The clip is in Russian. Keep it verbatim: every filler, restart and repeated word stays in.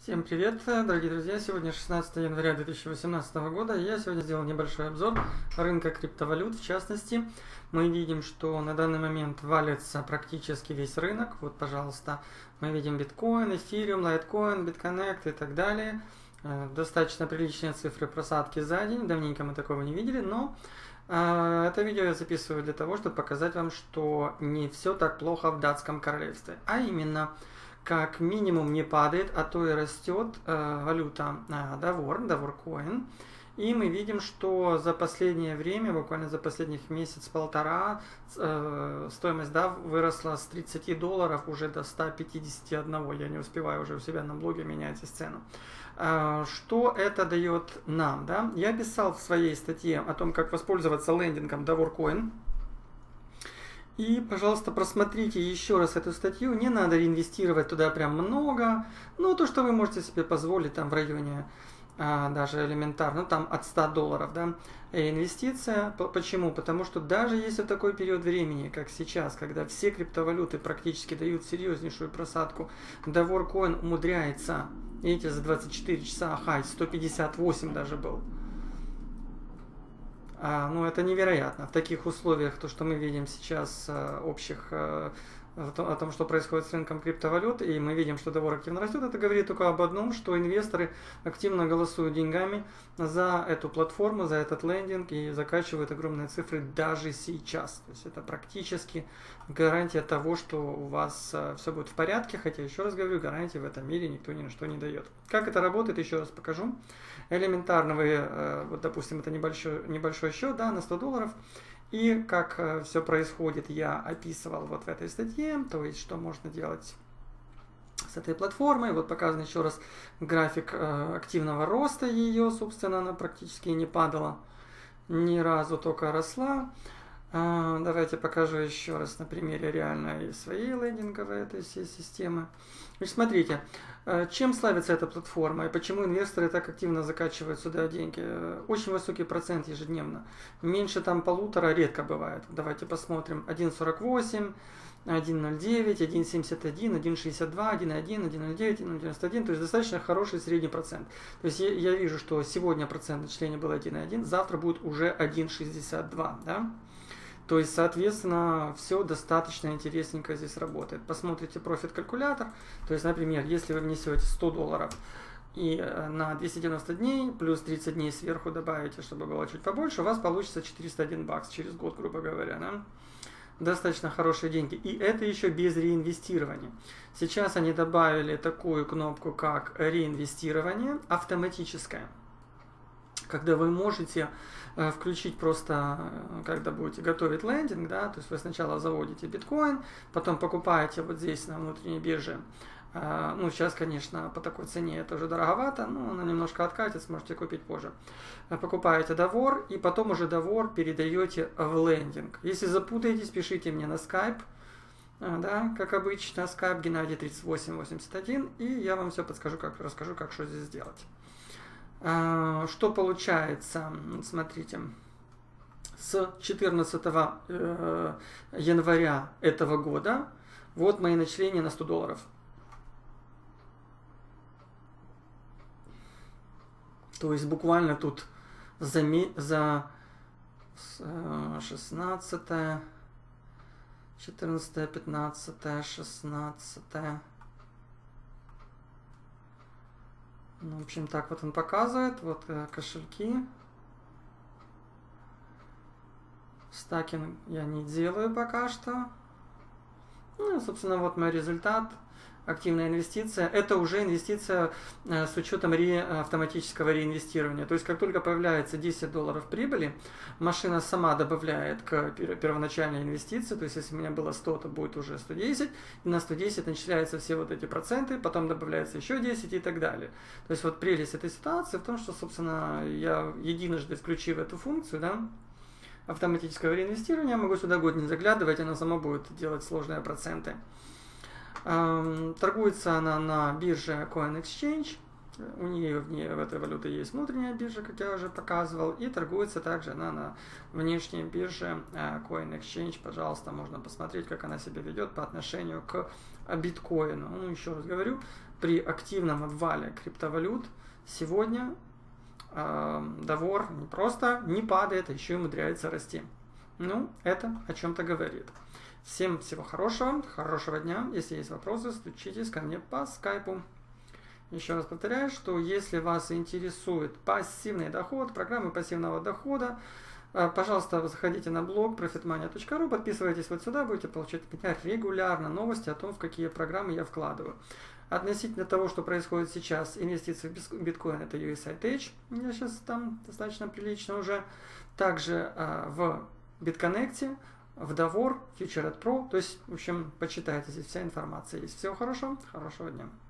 Всем привет, дорогие друзья! Сегодня шестнадцатое января две тысячи восемнадцатого года, и я сегодня сделал небольшой обзор рынка криптовалют. В частности, мы видим, что на данный момент валится практически весь рынок. Вот, пожалуйста, мы видим биткоин, эфириум, лайткоин, битконнект и так далее. Достаточно приличные цифры просадки за день, давненько мы такого не видели, но э, это видео я записываю для того, чтобы показать вам, что не все так плохо в датском королевстве, а именно... Как минимум не падает, а то и растет э, валюта э, Давор, Давор-коин. И мы видим, что за последнее время, буквально за последних месяц-полтора, э, стоимость дав выросла с тридцати долларов уже до ста пятидесяти одного. Я не успеваю уже у себя на блоге менять цену. Э, что это дает нам? Да? Я писал в своей статье о том, как воспользоваться лендингом Давор-коин. И, пожалуйста, просмотрите еще раз эту статью. Не надо реинвестировать туда прям много. Ну, то, что вы можете себе позволить, там в районе а, даже элементарно, ну, там от ста долларов, да, инвестиция. Почему? Потому что даже если в такой период времени, как сейчас, когда все криптовалюты практически дают серьезнейшую просадку, Давор-коин умудряется, видите, за двадцать четыре часа хай сто пятьдесят восемь даже был. А, ну, это невероятно. В таких условиях, то, что мы видим сейчас э, общих, э, о том, что происходит с рынком криптовалют, и мы видим, что Давор активно растет, это говорит только об одном, что инвесторы активно голосуют деньгами за эту платформу, за этот лендинг и закачивают огромные цифры даже сейчас. То есть это практически гарантия того, что у вас э, все будет в порядке, хотя, еще раз говорю, гарантии в этом мире никто ни на что не дает. Как это работает, еще раз покажу. Элементарно вы, э, вот допустим, это небольшой, небольшой счет, да, на сто долларов. И как э, все происходит, я описывал вот в этой статье, то есть что можно делать с этой платформой. Вот показан еще раз график э, активного роста ее, собственно, она практически не падала ни разу, только росла. Э, давайте покажу еще раз на примере реальной своей лендинговой этой всей системы. Значит, смотрите, э, чем славится эта платформа и почему инвесторы так активно закачивают сюда деньги? Э, очень высокий процент ежедневно. Меньше там полутора редко бывает. Давайте посмотрим. один сорок восемь, один ноль девять, один семьдесят один, один шестьдесят два, один один, один ноль девять, один девяносто один. То есть достаточно хороший средний процент. То есть я, я вижу, что сегодня процент начисления был один один, завтра будет уже один шестьдесят два. Да? То есть, соответственно, все достаточно интересненько здесь работает. Посмотрите профит-калькулятор. То есть, например, если вы внесете сто долларов и на двести девяносто дней, плюс тридцать дней сверху добавите, чтобы было чуть побольше, у вас получится четыреста один бакс через год, грубо говоря. Да? Достаточно хорошие деньги. И это еще без реинвестирования. Сейчас они добавили такую кнопку, как реинвестирование автоматическое. Когда вы можете э, включить просто, э, когда будете готовить лендинг, да, то есть вы сначала заводите биткоин, потом покупаете вот здесь на внутренней бирже. Э, ну, сейчас, конечно, по такой цене это уже дороговато, но она немножко откатит, сможете купить позже. Э, покупаете Давор, и потом уже Давор передаете в лендинг. Если запутаетесь, пишите мне на скайп, э, да, как обычно, скайп Геннадий тридцать восемь восемьдесят один, и я вам все подскажу, как, расскажу, как что здесь сделать. Что получается, смотрите, с четырнадцатого января этого года, вот мои начисления на сто долларов. То есть буквально тут за, за шестнадцатое, четырнадцатое, пятнадцатое, шестнадцатое. Ну, в общем, так вот он показывает. Вот э, кошельки. Стакинг я не делаю пока что. Ну, собственно, вот мой результат. Активная инвестиция. Это уже инвестиция э, с учетом ре, автоматического реинвестирования. То есть, как только появляется десять долларов прибыли, машина сама добавляет к пер, первоначальной инвестиции. То есть, если у меня было сто, то будет уже сто десять. И на сто десять начисляются все вот эти проценты, потом добавляется еще десять и так далее. То есть, вот прелесть этой ситуации в том, что, собственно, я единожды включив эту функцию, да, автоматического реинвестирования, могу сюда год не заглядывать, она сама будет делать сложные проценты. Торгуется она на бирже CoinExchange. У нее в, ней, в этой валюте есть внутренняя биржа, как я уже показывал, и торгуется также она на внешней бирже Coin Exchange. Пожалуйста, можно посмотреть, как она себя ведет по отношению к биткоину. Ну, еще раз говорю, при активном обвале криптовалют сегодня э, Давор не просто не падает, а еще и умудряется расти. Ну, это о чем-то говорит. Всем всего хорошего, хорошего дня. Если есть вопросы, стучитесь ко мне по скайпу. Еще раз повторяю, что если вас интересует пассивный доход, программы пассивного дохода, пожалуйста, заходите на блог профитмания точка ру, подписывайтесь вот сюда, будете получать от меня регулярно новости о том, в какие программы я вкладываю. Относительно того, что происходит сейчас, инвестиции в биткоин, это ю эс ай Tech, у меня сейчас там достаточно прилично уже. Также в BitConnect, в Давор, FutureEdPro, то есть, в общем, почитайте, здесь вся информация есть. Всего хорошего, хорошего дня.